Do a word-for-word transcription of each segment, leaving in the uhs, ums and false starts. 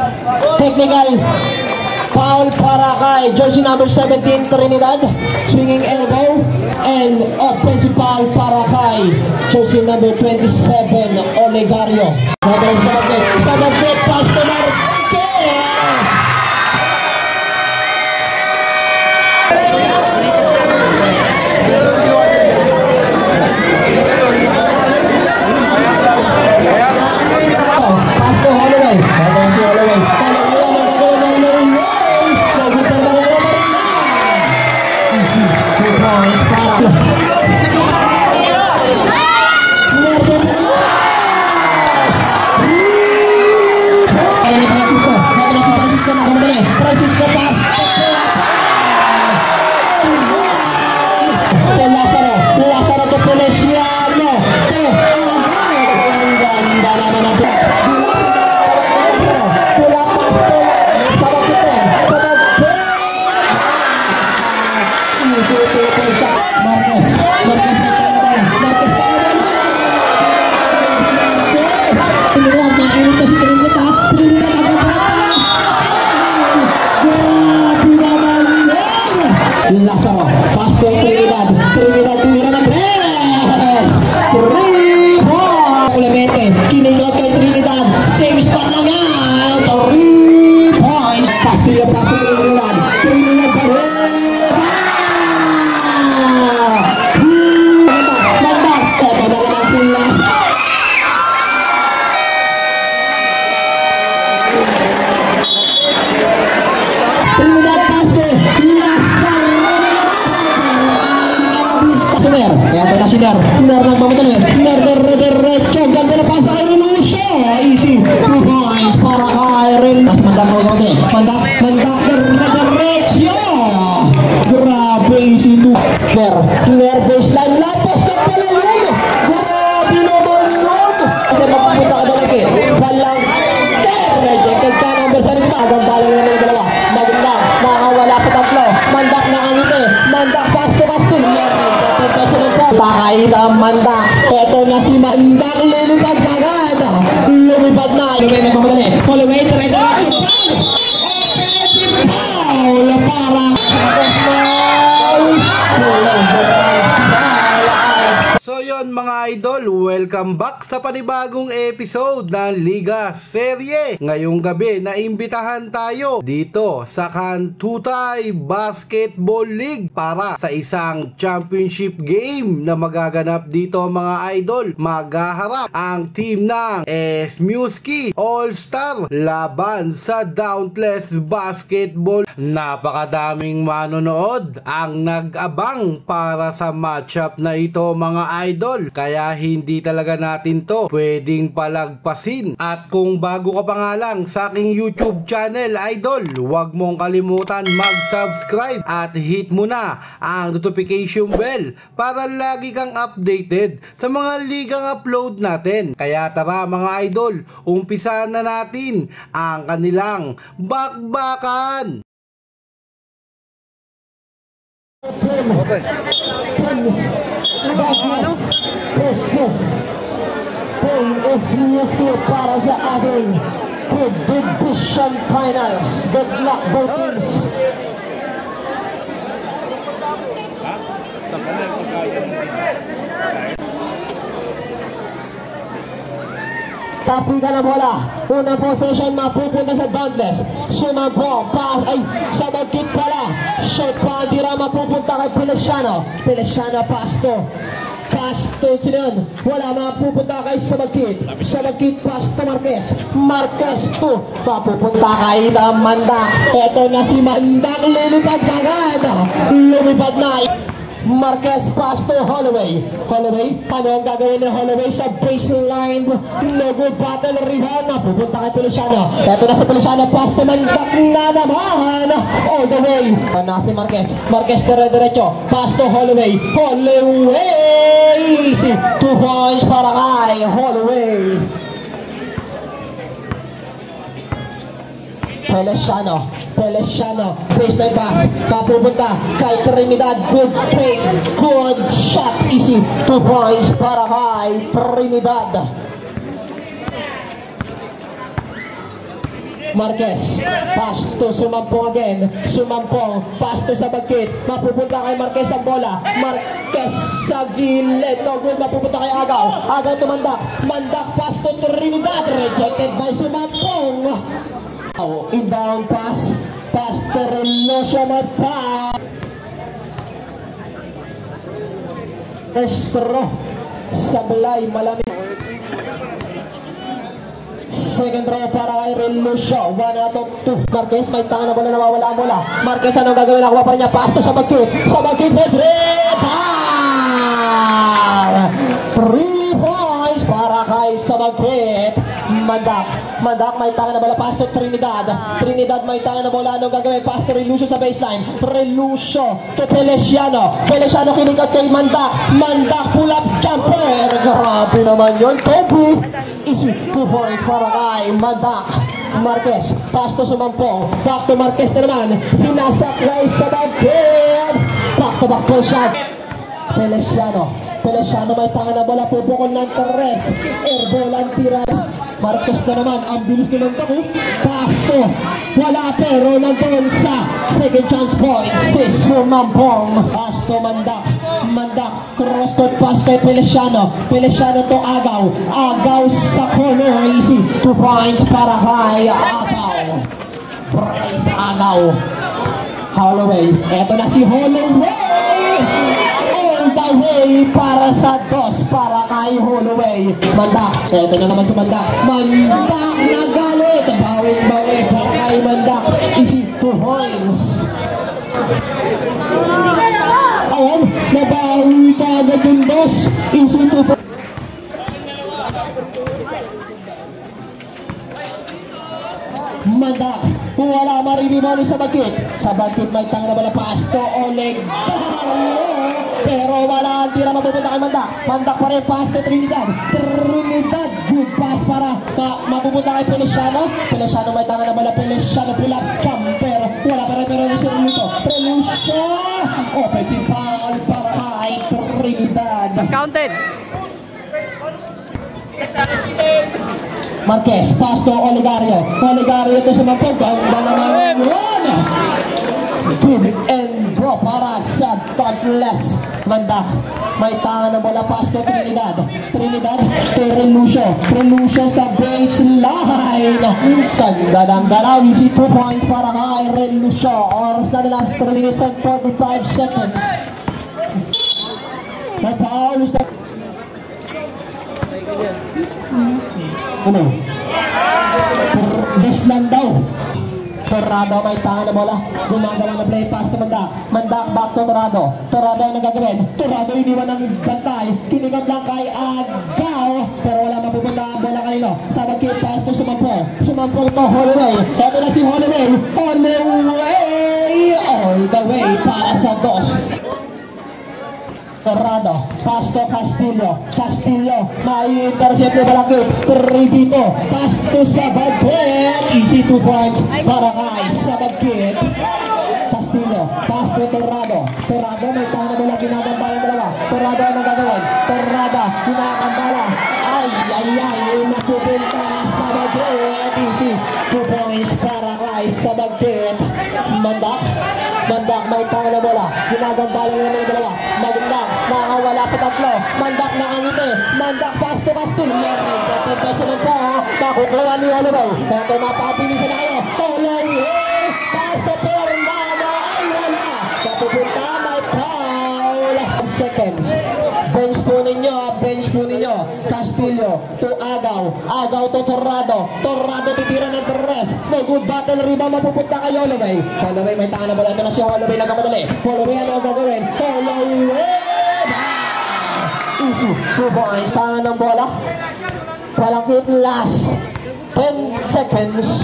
Technical foul para kay jersey number seventeen Trinidad, swinging elbow, and offensive foul para kay jersey number twenty-seven Olegario. Sa mag-get pass to Marquez. Pass to Holloway. Pass to Holloway. Francisco pass to Lazaro, Lazaro to Feliciano, to ang ganda naman natin. Pula pass to Tabapitin, Marquez, Marquez Marquez Trinidad, mainit na si Trinidad, Trinidad agad na pass. Lazaro, pass to Trinidad, Trinidad tumira ng tres, three, four, Clemente, kinikot kay Trinidad, same spot lang yan, three points, pass to yung pass to Trinidad, Trinidad Barrera, Mandak, eto na naman si Las. Trinidad pass to Lazaro. Eto na si Ner. Ner ng mamatali. Ner, Ner, Derecho. Ganda na pasa kay Renuso. Easy. Two points para kay Ren. Mas mandak mo kaunti. Mandak, mandak, Derecho. Grabe, easy two. Ner, Ner, baseline. Lapos na pala yun. Grabe naman yun. Kasi mapupunta ka balaki. Balang. Rejected ka number sa lima. Agad balang naman yung dalawa. Magandang. Makawala sa tatlo. Mandak na kangiti. Mandak pass to pass to. Pakay na Mandak. Eto na si Mandak. Lumipad kagad. Lumipad na. Lumipad na pamadali. Holloway. Trinidad. Offensive foul para So yun mga idol, welcome back sa panibagong episode ng Liga Serye. Ngayong gabi, naimbitahan tayo dito sa Kantutay Basketball League para sa isang championship game na magaganap dito mga idol. Maghaharap ang team ng Esmuski All-Star laban sa Dauntless Basketball. Napakadaming manonood ang nag-abang para sa matchup na ito mga idol, kaya hindi talaga natin to pwedeng palagpasin. At kung bago ka pa nga lang sa aking YouTube channel idol, huwag mong kalimutan mag-subscribe at hit mo na ang notification bell para lagi kang updated sa mga ligang upload natin. Kaya tara mga idol, umpisahan na natin ang kanilang bakbakan. Okay. Precious Paul Esmuski para sa ating Division Finals. Good luck both teams. Tapi ka na bola. Unang possession mapupunta sa Dauntless. Sumabong pa ay sa magkit pala. Shot pa tira mapupunta kay Feliciano. Feliciano pasto. Pasto sinan. Wala mapupunta kay Sabagkit. Sabagkit pasto Marquez. Marquez to. Mapupunta kay Mandak. Eto na si Mandak. Lumipad kagad. Lumipad na. Marquez pass to Holloway. Holloway, paano ang gagawin ng Holloway sa baseline? No good battle rebound. Pupunta kay Feliciano. Ito na si Feliciano, pass to Mandak na naman. All the way. Na si Marquez. Marquez dire-diretso. Pass to Holloway. Holloway. Easy. Two points para kay Holloway. Feliciano, Feliciano, baseline pass, papupunta kay Trinidad, good fake, good shot, easy, two points para kay Trinidad. Marquez, pass to Sumampong again. Sumampong, pass to sa bagkit. Mapupunta kay Marquez ang bola. Marquez sa gilid. No good, mapupunta kay Agaw. Agaw to Mandak. Mandak, pass to Trinidad. Rejected by Sumampong. Oh, inbound pass. Pass to Renosio Magpa. Estro. Sablay, malamig. Second row para kay Relusio. One out of two. Marquez, may tanga na bola, nawawala ang bola. Marquez, anong gagawin? Nakuha pa rin niya. Pasto sa bagkit. Sa bagkit, Pedre! Par! Three points para kay sa bagkit. Mandak. Mandak, may tanga na bola. Pasto Trinidad. Trinidad, may tanga na bola. Anong gagawin? Pasto Relusio sa baseline. Relusio to Feliciano. Feliciano kinikat kay Mandak. Mandak, pull up jumper. Grabe naman yun. Kobe. Easy, two points para kay Mandak. Marquez, pass to Sumampong. Back to Marquez na naman. Pinasak kay sa bagkit. Back to back po shot. Feliciano. Feliciano may tanga na bola. Pupukol ng Torres. Airball ang tira. Marquez na naman. Ang bilis naman ito. Pass to. Wala pero nandun sa second chance point. Si Sumampong. Pass to Mandak. Mandak, cross court pass kay Feliciano. Feliciano to Agaw. Agaw sa corner. Easy. Two points para kay Agaw. Bryce Agaw. Holloway. Eto na si Holloway. On the way para sa dos. Para kay Holloway. Mandak. Eto na naman si Mandak. Mandak nagalit. Bawing-bawi para kay Mandak. Easy. Two points. Ayan, nabawi ka agad yung boss. Easy to po. Mandak, kung wala mariribali sa bagkit. Sa bagkit may tanga na bala pass to Oleg Carlo. Pero wala ang tira mapupunta kay Mandak. Mandak pa rin pass to Trinidad. Trinidad, good pass para ma mapupunta kay Feliciano. Feliciano may tanga na bala. Feliciano pull up jumper. Wala pa rin pero yung si Relusio. Relusio! Offensive foul para kay Trinidad. Counted. Marquez, pass to Olegario. Olegario to Sumampong. Ganda naman yun. Good and go para sa Toddless. Mandak. May tanga na bola, pass to Trinidad. Trinidad to Relusio. Relusio sa baseline. Ganda ng galaw. Easy two points para kay Relusio. Oras na nila three minutes and forty-five seconds. May Paulus na... Ano? Best lang daw. Torrado may tanga na bola. Gumagawa na play pass to Mandak. Mandak back to Torrado. Torrado ang nagagawin. Torrado iniwan ng bantay. Kinigot lang kay Agaw. Pero wala mapupunta ang bola kanino. Sa bagkit pass to Sumampong. Sumampong to Holloway. Ito na si Holloway. Holloway all the way para sa dos. Torrado, pass to Castillo. Castillo, may intercept na balakit. Tridito, pass to sa bagkit. Easy two points para kay sa bagkit. Castillo, pass to Torrado. Torrado, may tahan na bola, ginagambala dalawa. Torrado ang nagagawin. Torrado, ginagambala. Ay, ay, ay, mapupunta sa bagkit. Easy two points para kay sa bagkit. Mandak, Mandak, may tahan na bola. Ginagambala na naman dalawa. Maganda. Nakawala sa tatlo. Mandak na angite. Mandak pass to Castillo. Meron. Professional po. Makukuha ni Holloway. Ito mapapilisan na kayo. Holloway. Pass to Fernando. Ay wala. Sa pupunta may foul. Seconds. Bench po ninyo. Bench po ninyo. Castillo to Agaw. Agaw to Torrado. Torrado titira ng Torres. No good battle rebound. Mapupunta kay Holloway. Holloway may tanga na bola. Ito na si Holloway nagkamadali. Holloway ano ang gagawin? Holloway. Easy, two points. Tangan ng bola. Walang hit last. ten seconds.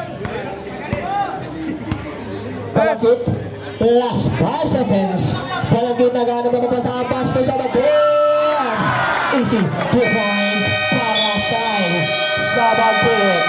Walang hit last. five seconds. Walang hit na gano'n na mapasa ang pass to sa bagkit. Easy, two points. Para sa bagkit.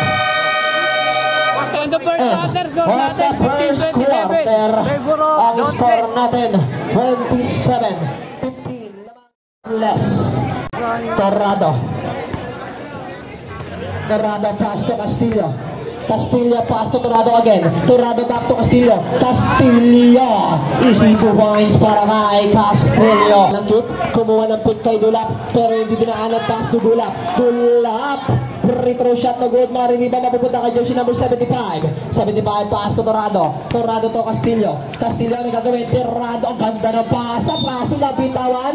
On the first quarter, score On the natin, first fifteen twenty-seven. quarter, Favor of ang Don score Zed. natin, twenty-seven fifteen. Less. Torrado. Torrado pass to Castillo. Castillo pass to Torrado again. Torrado back to Castillo. Castillo. Easy two points para kay Castillo. Langkit, kumuha ng pick kay Dulap, pero hindi dinaanan pass to Dulap. Dulap. Retro shot na good. Mariniba mapupunta kay jersey number seventy-five. seventy-five pass to Torrado. Torrado to Castillo. Castillo ang gagawin. Torrado. Ang ganda ng pasa. Paso na bitawan.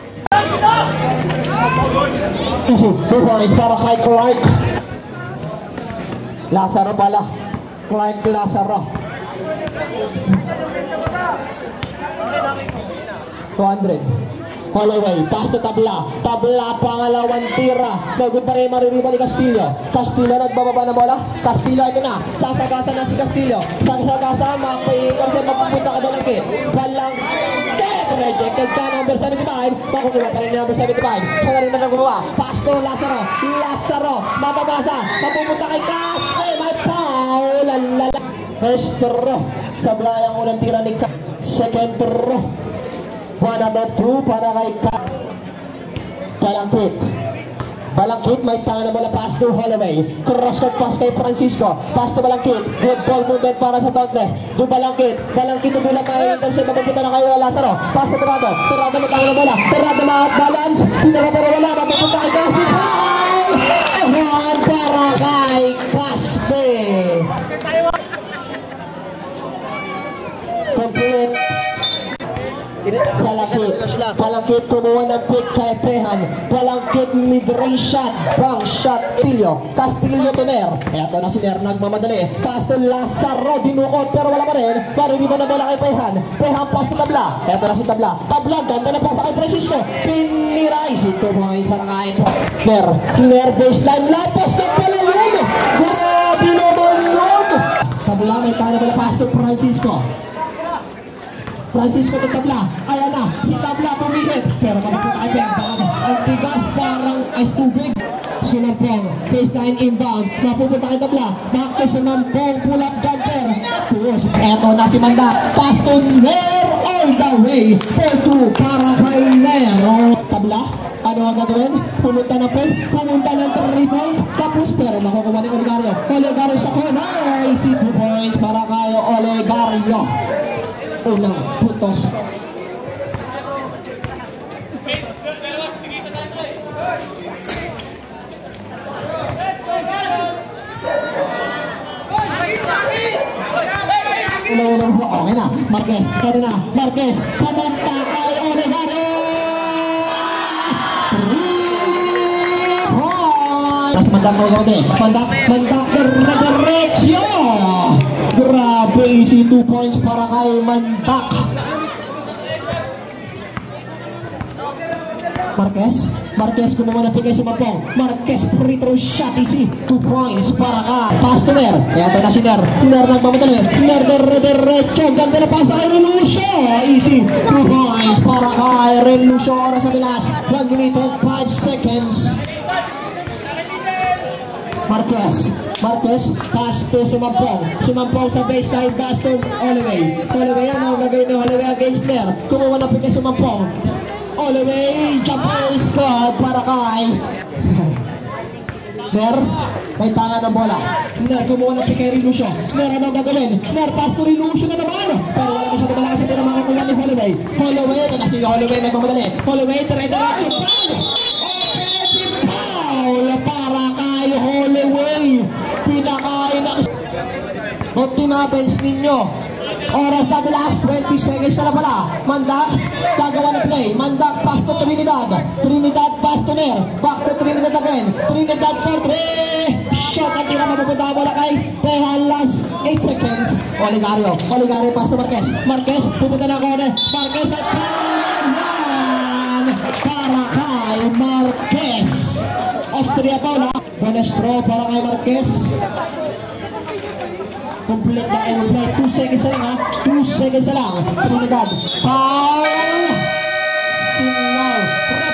Easy. Two points para kay Clark. Lazaro pala. Clark Lazaro. two hundred. Holloway, pass to Tabla. Tabla, pangalawang tira. No good pa rin maririba ni Castillo. Castillo nagbababa na bola. Castillo, ito na. Sasagasa na si Castillo. Sasagasa, mapaingar siya, mapupunta ka Balangkit. Balangkit! Rejected ka, number seventy-five. Makukuha pa rin number seventy-five. Siya na rin na nagbuwa. Pass to Lazaro. Lazaro, mapabasa. Mapupunta kay Castillo. May foul. Lalala. First throw. Sablay ang unang tira ni Castillo. Second throw. One number two para kay Balangkit. Balangkit, may tanga na bola, pass to Holloway. Cross court pass kay Francisco. Pass to Balangkit. Good ball movement para sa Dauntless. Do Balangkit. Balangkit to bola, may intercept. Mapupunta na kay Lazaro. Pass to Torrado. Torrado may tanga na bola. Torrado ma-balance. Pinaka pero wala. Mapupunta kay Caspi. One para kay Caspi. Complete. Balangkit, Balangkit kumuha ng pick kay Pehan. Balangkit mid-range shot, bank shot, Castillo. Castillo to Ner. Eto na si Ner, nagmamadali. Castillo Lazaro, dinukot pero wala pa rin. Pero hindi ba na bola kay Pehan? Pehan pass to Tabla. Eto na si Tabla. Tabla, ganda na pasa kay Francisco. Pinirais. Ito points para kay Ner. Ner baseline, lapos na pala yun. Grabe naman yun. Tabla, may kaya na bola pass to Francisco. Francisco to Tabla. Ayan na. Si Tabla pumihit. Pero mapupunta kay Pehan. Ang tigas parang ice tubig. Sumampong. Baseline inbound. Mapupunta kay Tabla. Back to Sumampong. Pull up jumper. Push. Eto na si Manda. Pass to Ner all the way. four two para kay Ner. Tabla. Ano ang gagawin? Pumunta na po. Pumunta ng three points. Tapos pero makukuha ni Olegario. Olegario sa corner. Easy two points para kay Olegario. Unang putos. Unang-unang po. Okay na. Marquez. Kaya na. Marquez. Pumunta kay Olegario. Three points. Mandak mo gawin. Mandak. Mandak. Diretso. Grabe, easy two points para kay Mandak. Marquez, Marquez kumuha na pigay si Mapong. Marquez free throw shot, easy two points para ka pass to Ner. Kaya ito na si Ner. Ner nagmamadali. Ner diretso. Ganda na pasa kay Relucio. Easy two points para kay Relucio. Oras sa nilas. one minute and five seconds. Marquez, Marquez, pass to Sumampong. Sumampong sa baseline, pass to Holloway. Holloway, ano ang gagawin ng Holloway against Ner? Kumuha na pigay Sumampong. Holloway, jumper score para kay Ner. May tanga ng bola. Ner, kumuha na pigay Relucio. Ner, ano ang gagawin? Ner, pass to Relucio na naman. Pero wala masyado malakas at hindi na makakuha ni Holloway. Holloway, ito na si Holloway, nagmamadali. Holloway, tire-diretso. Offensive foul para kay Holloway. Pinakain ang optimabens ninyo. Oras na the last twenty seconds na pala. Mandak, gagawa na play. Mandak, pass to Trinidad. Trinidad, pass to Ner. Back to Trinidad again. Trinidad for three. Shot at tira mapupunta bola kay Pehan. Last eight seconds. Olegario. Olegario, pass to Marquez. Marquez, pupunta na corner. Marquez, nagpalan para kay Marquez. Austria Paula. Bonestro para kay Marquez. Complete na kayo play. two seconds na lang ha. two seconds na lang. Trinidad. Foul. Singaw.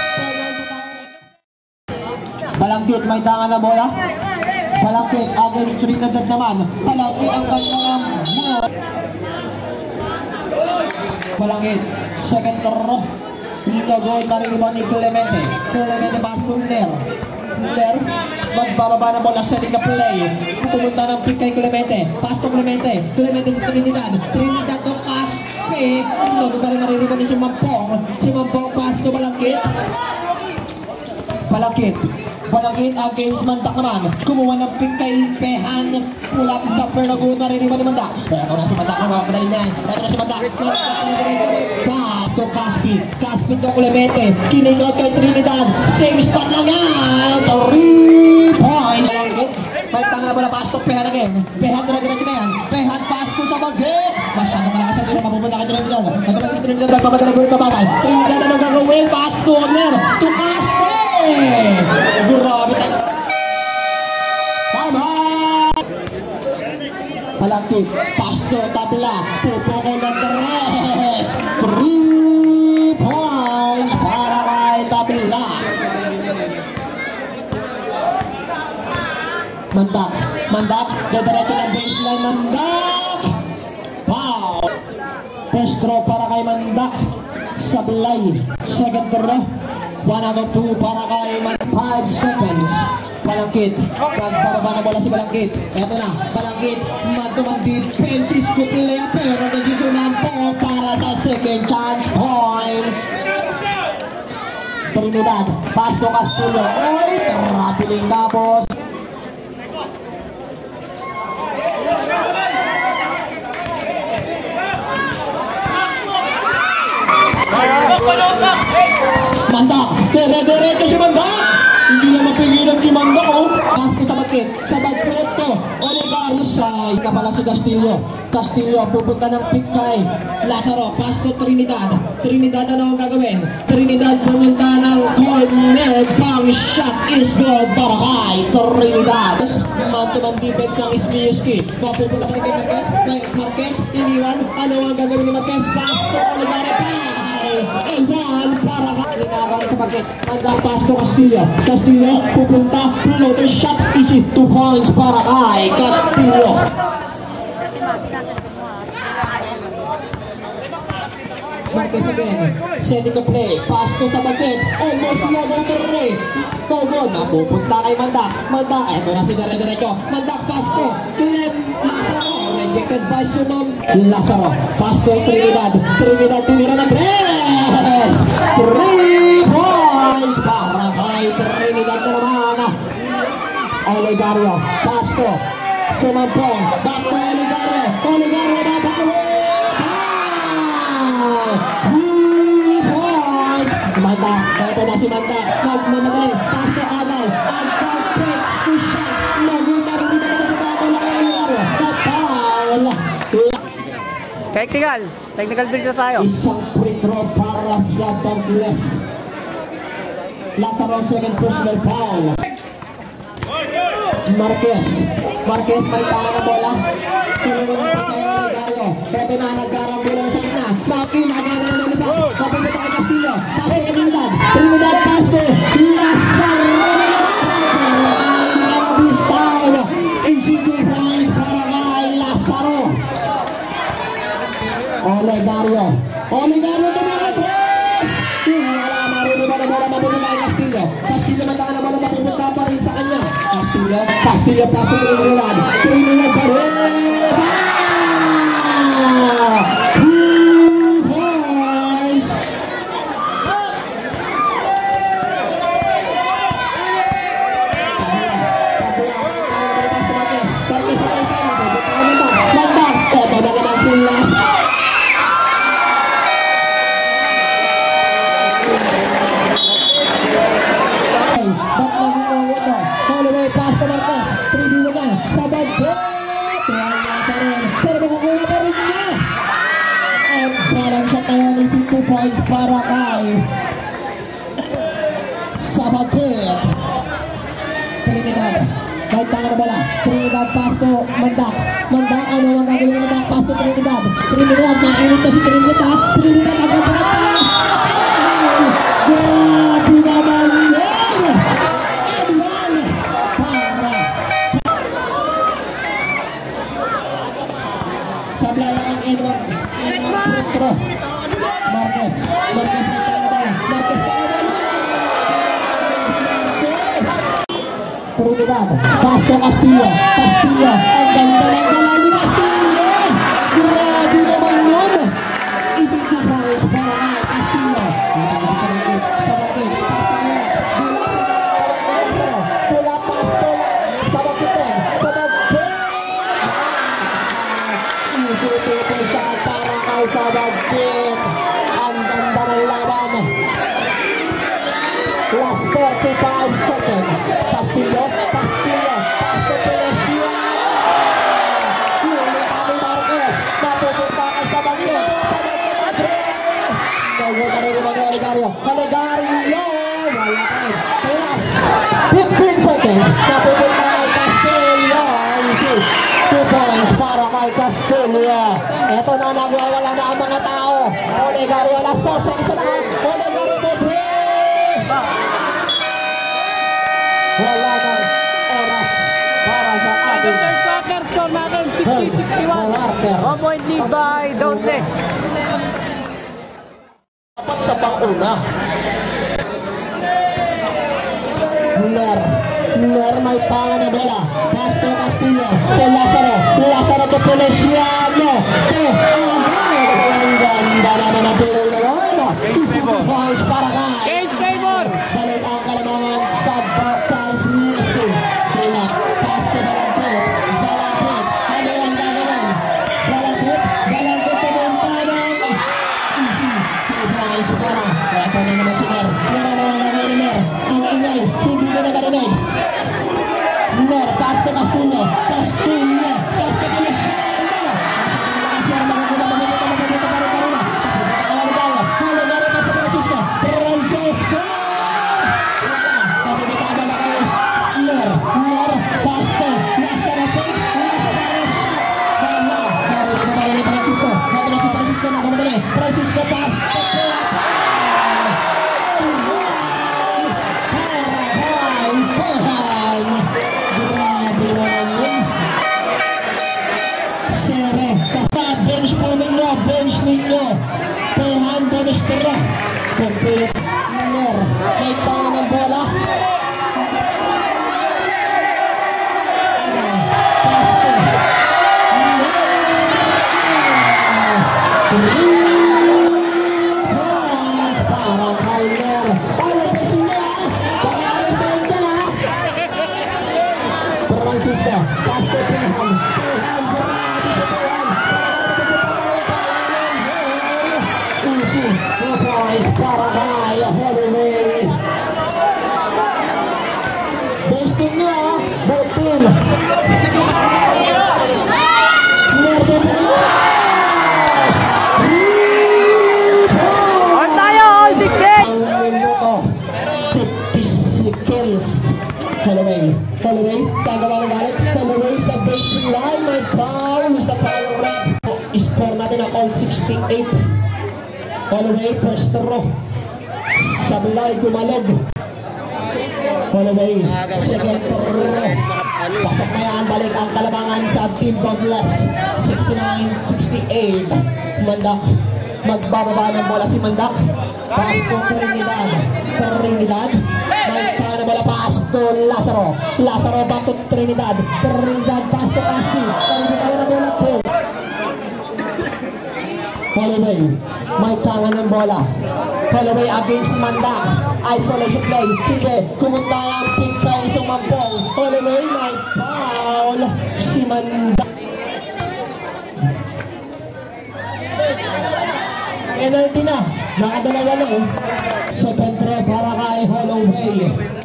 Balangkit. May tanga na bola. Balangkit. Against Trinidad naman. Balangkit ang kanyang mga. Balangkit. Second throw. Dito goal na rin ni Clemente. Clemente pass to Ner. Ner, magbababa na bola, setting na play. Pumunta ng pick kay Clemente. Clemente to Trinidad. Trinidad to Caspi. No, ba rin maririban ni si Mampong. Si Mampong pass to Balangkit. Balangkit. Balangkit against Mandak naman. Kumuha ng pick kay Pehan. Pulang jumper na good. Maririban ni Mandak. Ito na si Mandak. Madali na yan. Ito na si Mandak. Pass to Caspi. Caspi to Clemente. Kinig-out kay Trinidad. Same spot lang yan. Three points. May tanga na pala pass to Pehan again. Pehan dire-diretso na yan. Pehan pass to sa bagay. Masyado malakas ang tira. Mapupunta kay Trinidad. Nagkapas si Trinidad. Nagpapadala ko rin pabagay. Trinidad na nang gagawin. Pass to corner. To Caspi. Grabe tayo. Tama! Palangkit. Pass to tabla. Pupoko ng Teres. Three points para kay tabla. Mandak. Mandak. Diretso ng baseline. Mandak. Foul. First throw para kay Mandak. Sablay. Second throw. One out of two para kay Mandak. Five seconds. Balangkit. Nagpababa na bola si Balangkit. Eto na. Balangkit. Man-to-man defense. Scoop player. Pero nagsisumam po para sa second chance points. Trinidad. Pass to Castillo. Oy! Trapiling tapos. Mandak, dire-diretso si Mandak. Hindi na mapigilan si Mandak, oh. Pass ko sa bagkit, sa bagkit to. Olegario side na pala si Castillo. Castillo, pupunta ng pick kay Lazaro. Pass to Trinidad. Trinidad, ano ang gagawin? Trinidad pumunta ng corner. Pang shot is good para kay Trinidad. Man-to-man defense ng Ismiuski. Mapupunta pa rin kay Marquez. Marquez, iniwan. Ano ang gagawin ni Marquez? Pass to Olegario pa. Ewan para ka linakaw sa bakit. Mandak pass to Castillo. Castillo pupunta. Floater shot. Easy. Two points para kay Castillo. Marquez again. Setting the play. Pass to sa bakit. Almost logo to Ray. Togon. Pupunta kay Mandak. Mandak. Eto na si dire-diretso. Mandak pass to Clem Lazaro. Rejected by Sumam Lazaro. Pass to Trinidad. Trinidad tumira ng tres. Three points para kay Trinidad na naman. Olegario. Pass to Sumampong. Back to Olegario. Olegario na bawi. Three points. Mandak. Ito na si Mandak. Nagmamadali. Pass to Amal. Amal takes to shot. Nagutan. Hindi na mapunta ako na kay Olegario. Nagpaul. Technical. Technical build na tayo. Isang free throw para sa Douglas. Lazaro, second personal foul. Marquez. Marquez may tama na bola. Tulungan ng pagkaya ng Dario. Ito na, nagkarang bola na sa gitna. Maki, nagkarang na ulit pa. Papunta kay Castillo. Pass to Trinidad. Trinidad pass to Lazaro. Arabis time. Easy two points para kay Lazaro. Olegario. Olegario tumira tres. Wala marunong pa na bola mapupunta kay Castillo. Castillo mataka na bola mapupunta pa rin sa kanya. Castillo. Castillo pasok ng Trinidad. Trinidad pa rin. Two points. Tabla. Tabla. Tabla. Pass to Marquez. Marquez sa tayo sa'yo. Pupunta ka Mandak. Mandak. Ito na naman si Las. Ba't naging uwot na? Holloway, pass to Marquez. three D naman. Sa bagkit. Wala pa rin. Pero makukuha pa rin niya. At parang siya tayo ng two points para kay sa bagkit. Trinidad. Kahit tanga na bola. Trinidad pass to Mandak. Mandak, ano ang gagawin ng Mandak? Pass to Trinidad. Trinidad, mainit na si Trinidad. Trinidad, agad na pass. Grabe naman yan. And one. Para. Sablay ang N one. N one Pro. Marquez. Marquez na tayo ba? Marquez na tayo ba? Trinidad. Pass to Castillo. Castillo. Ang ganda ng bola ni Castillo. five seconds. Castillo, Castillo, Pasto Pelesiano. Huli kami Marquez. Mapupunta ka sa bangkit. Sa bangkit Madrid. Nagod na rin naman yung Olegario. Olegario. Wala kayo. Plus fifteen seconds. Mapupunta kay Castillo. Easy. Two points para kay Castillo. Ito na nagwawala na ang mga tao. Olegario last four seconds na lang. Olegario Madrid. Wala nang oras para sa And the ating third quarter score natin sixty sixty-one. One point lead by Donte. dapat sa pang-una. Muller. Muller may pangan na bola. Pasto Castillo. Kay Lazaro. Lazaro to Pelesiano. Kay Agay. Ang ganda naman ang pilay na yun. Isip points para kay Cage Favor. balik ang kalamangan sa Fans Ministry. Tulak. Pasto Balangkit. Balangkit. Ano ang gagawin? Balangkit. Balangkit pumunta ng easy. Surprise para. Ito na naman si Mer. Ano na ang gagawin ni Mer? Ang ingay. Hindi na nabarinig. Mer. Pasto Castillo. Castillo. Pasto Pelesiano. Francisco. Francisco. Mer. Mer. Pasto. Lazaro Pig. Lazaro shot. Wala. Dari kita balik Francisco. Nanti si Francisco na kemudian. Francisco Pasto. Sere. Kasa bench po ninyo. Bench ninyo. Pehan bonus tira. Complete. Mer. May tangan ng bola. Pasto. Parang kay Mer. Ayaw pa sila. Pag-aalis tayo ka na. Francisco. Pasto Pehan. Pehan. Pehan. Easy. Two points para kay Holloway. Best team nyo. Both team. On tayo, all sixteen. fifty seconds. Holloway. Holloway. Tagawa ng galit. Holloway sa baseline. May foul. Sa foul rep. Score natin ang all sixty-eight. Holloway. First row. Sablay. Gumalog. Holloway. Second row. Pasok na yan. Balik ang kalabangan sa Team Douglas. sixty-nine sixty-eight. Mandak. Magbababa ng bola si Mandak. Pasto Trinidad. Trinidad. May paano bola Pasto Lazaro. Lazaro back to Trinidad. Trinidad Pasto Casti. Trinidad na bola po. Holloway. May tangan ng bola. Holloway against Mandak. Isolation play. Hindi. Kumunta ang pink kay Sumampong. Holloway may foul. Si Mandak. Penalty na. Nakadalawa na eh. Second throw para kay Holloway.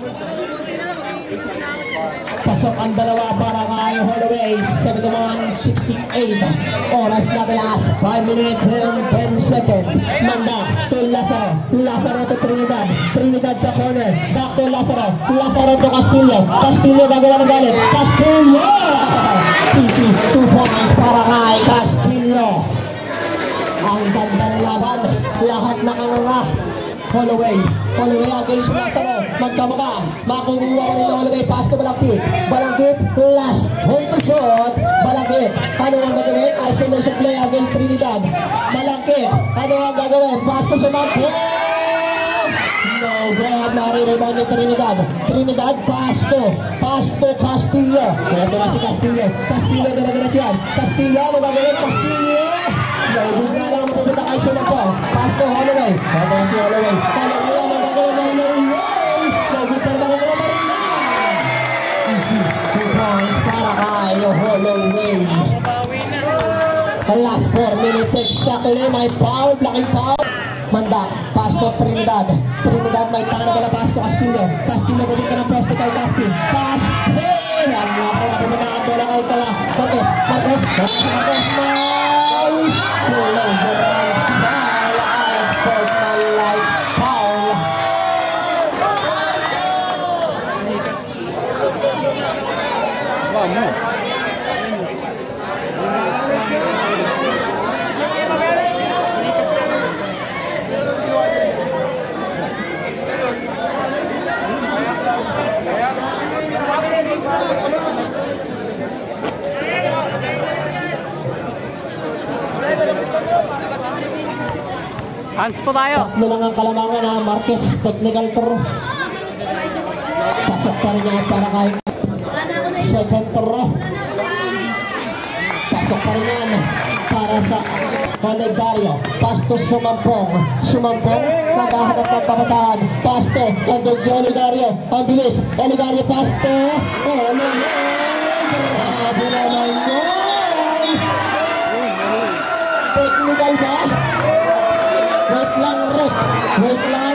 Pasok ang dalawa para kay Holloway. seventy-one sixty-eight. Oras na the last five minutes and ten seconds. Manda to Lazaro. Lazaro to Trinidad. Trinidad sa corner. Back to Lazaro. Lazaro to Castillo. Castillo gagawa ng galit. Castillo! Easy. Two points para kay Castillo. Ang ganda ng laban. Lahat nakanganga. Holloway. Holloway against Lazaro. Magkamaka. Makukuha ko rin ng Holloway. Pass to Balangkit. Balangkit. Last. Hold to shot. Balangkit. Ano ang gagawin? Isolation play against Trinidad. Balangkit. Ano ang gagawin? Pass to Sumampo. No good. Nare-rebound ni Trinidad. Trinidad. Pass to. Pass to Castillo. Ito na si Castillo. Castillo. Gara-gara dyan. Castillo. Ano gagawin? Castillo. Naubog na lang pupunta kay Sumampo. Pass to Holloway. Ito na si Holloway. Holloway. Ano gagawin ng Holloway? Naubog na lang mga marina. Easy. Two points para kay Holloway. The last four minutes exactly. May foul. Laking foul. Manda. Pass to of Trinidad. Trinidad may tangan wala pass to Castillo. Castillo mabalik ng poste kay Casti. Pass! Hey! Ang lako na pumunaan bola kay Kala. Marquez! Marquez! Marquez! May! Pulo! Foul! Ang sportsmanlike foul! Wow, no. Hands po tayo. Tatlo lang ang kalamangan na Marquez, technical throw. Pasok pa rin niya para kay second throw. Pasok pa rin yan para sa Olegario. Pass to Sumampong. Sumampong, naghahanap ng papasahan. Pass to, nandun si Olegario. Ang bilis, Olegario pass to Olegario. Grabe naman yun. Technical ba? Wait lang, Rick. Wait lang.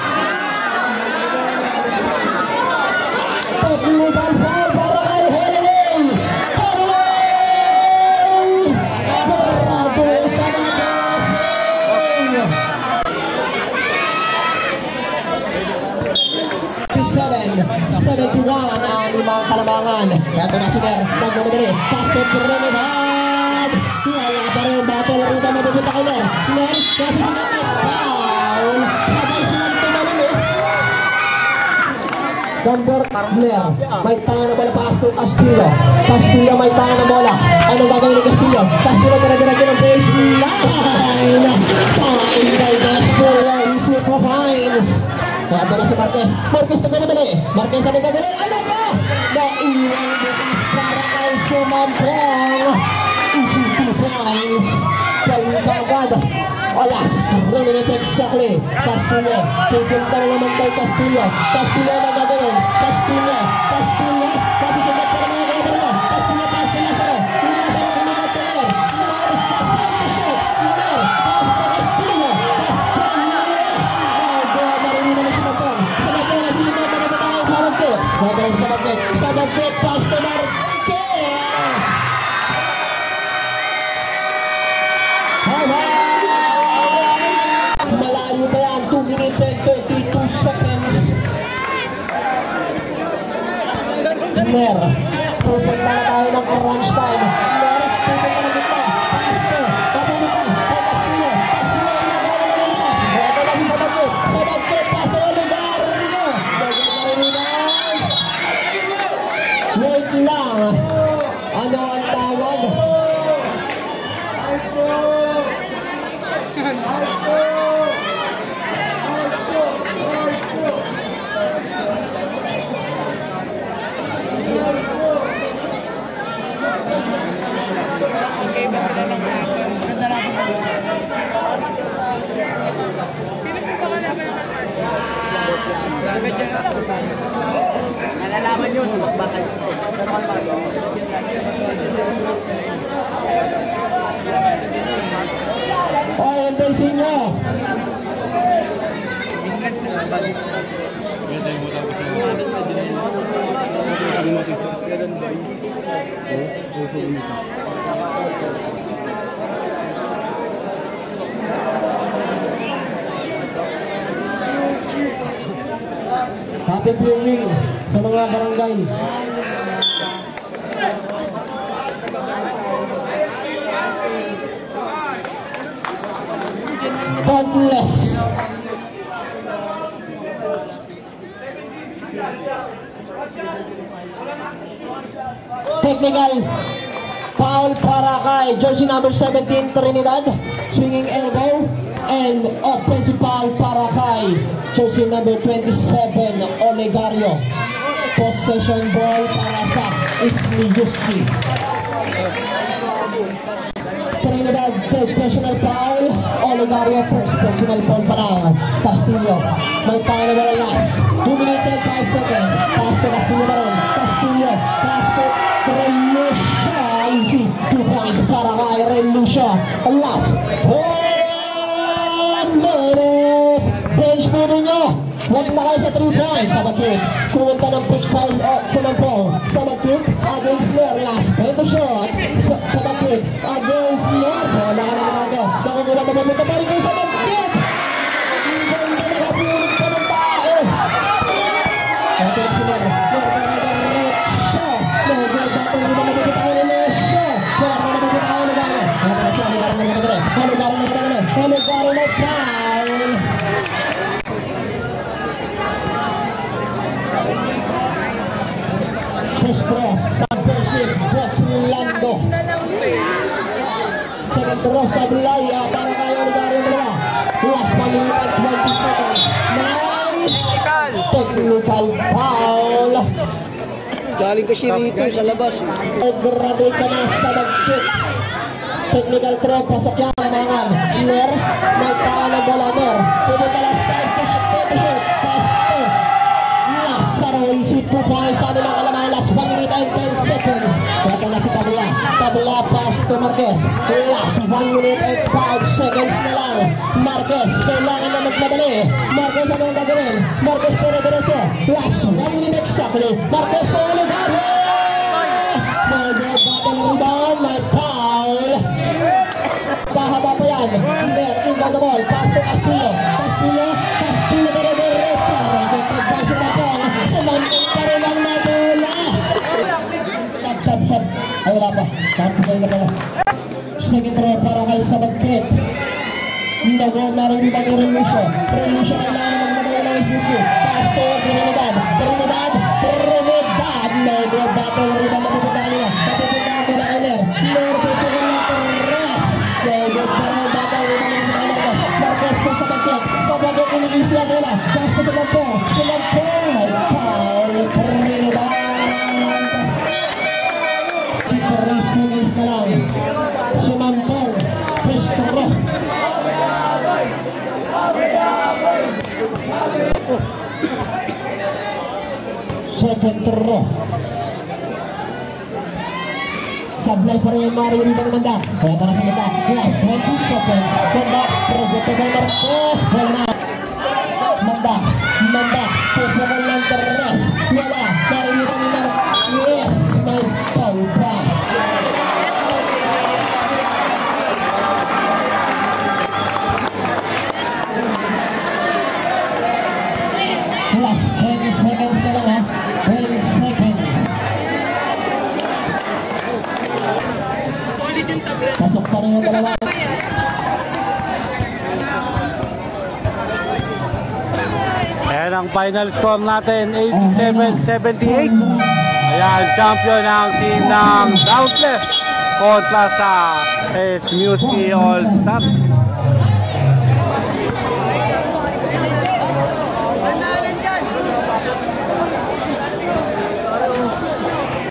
Technical foul para kay Holloway. Holloway! Graduate ka na, seven seventy-one ang limang kalamangan. Ito na si Mer. Nagmamadali. Pass to Trinidad. Wala pa rin. Battle rin ka mapupunta kay Mer. Mer, kasi sinapit. Foul. Sabay silang tumalun eh. Number Blair. May tanga na bola. Pass to Castillo. Castillo may tanga na bola. Anong gagawin ni Castillo? Castillo tira-diretso ng baseline. Time by Castillo. Easy for Hines. Kaya ito na si Marquez. Marquez na gano'n Marquez na gano'n. Alam ka! Naiwan bukas para kay Sumampong. Easy two points. Gawin ka agad. Alas, three minutes exactly. Castillo. Pupunta na naman kay Castillo. Castillo na gagawin. Castillo. Castillo. Kasi sunod pa naman ang gagawin. Castillo, pass to Lazaro. Lazaro, hindi ka tuloy. Mar, pass pa to shoot. Mar, pass to Castillo. Castillo. Marunong na si Matong. Sa Matong, nasisimot na naman tayo. Sabagkit. Sabagkit. Sabagkit. Sabagkit. Pass to Marquez. Malayo pa yan. two minutes and thirty-two seconds. Mer. Pupunta na tayo ng crunch time. Mer. Pupunta na kita. Pass to. Papunta. Kay Castillo. Castillo. Inagawa na nila. Ito na si Sabagkit. Sabagkit. Pass to Olegario. Wait lang. Ano ang tawag? Nalalaman yun. Bakit? Ay, embassy nyo. Happy viewing sa mga barangay. Douglas. Technical foul para kay jersey number seventeen Trinidad, swinging elbow, and offensive foul para kay jersey number twenty-seven Olegario. Possession ball para sa Ismiyuski. Trinidad, third personal foul. Olegario, first personal foul pa lang. Castillo, may tanga na wala last. two minutes and five seconds. Pass to Castillo na rin. Castillo, pass to Relucia. Easy, two points para kay Relucia. Last, one minute, Change po ninyo. Huwag na kayo sa three points. Sa mag-kick. Kumunta ng pick kay uh, Sumampong. Sa mag-kick against Nair. Last point shot. Sa, sa mag-kick against Nair. Wala ka naman ako. Nakukulang na mapunta pa rin kayo sa mag-kick. Ibang na nakapulog pa ng tao. Ito na si Nair. Nair para diretso. Nag-goal battle. Hindi na mapunta tayo ng Nesho. Wala ka na mapunta tayo ng gano'n. Ano na siya? Ano na mapunta tayo? Ano na mapunta tayo? Ano na mapunta tayo? Cross versus Boss Lando. Second cross sa Blaya para kay Olivario dalawa. Last one minute and twenty seconds. Nice technical foul. Galing kasi rito sa labas. Graduate ka na sa mag-kick. Technical throw, pasok yan mangan. Nair, may taan ng bola Nair. Pumunta last five to shoot, to shoot, pass to Lazaro, isip po po ay sa nilang kalamang last one minute and ten seconds. Ito na si Tabla. Tabla pass to Marquez. Last one minute and five seconds na lang. Marquez, kailangan na magmadali. Marquez, ano ang gagawin? Marquez po na diretso. Last one minute exactly. Marquez po na gagawin. Mag-battle rebound, may foul. Pahaba pa yan. Nair, inbound the ball. Pass to Castillo. Castillo, Castillo na diretso. Advance na po. Sumantong pa rin ang nabula. Sab, sab, sab. Ay, wala pa. Kapagay na pala. Second throw para kay Sabagkit. Nagawag na rin ba ni Relusio. Relusio kailangan ng magmagay na Isbusu. Pass to Trinidad. Trinidad. Trinidad. Logo battle rebound na pupuntaan nila. Papupuntaan ko na kay Nair. Nair pupuntaan ng Torres. Logo para battle rebound na pupuntaan Marquez. Marquez po Sabagkit. Sabagkit iniisi ang bola. Pass to Sulampong. Sulampong. May foul. Trinidad. three seconds na lang. Sumampong. Pestro. Second throw. Sablay pa rin yung Mario Riva ng Manda. Kaya para sa Manda. Last twenty seconds. Manda. Progetto by Marquez. Bola na. Manda. Manda. Pupunong ng Torres. Wala. Mario Riva ng Marquez. Yes. May foul pa. Last twenty seconds na lang ha. twenty seconds. Pasok pa rin yung dalawa. Ayan ang final score natin, eighty-seven seventy-eight. Ayan, champion ang team ng Dauntless kontra sa Smewski All-Star.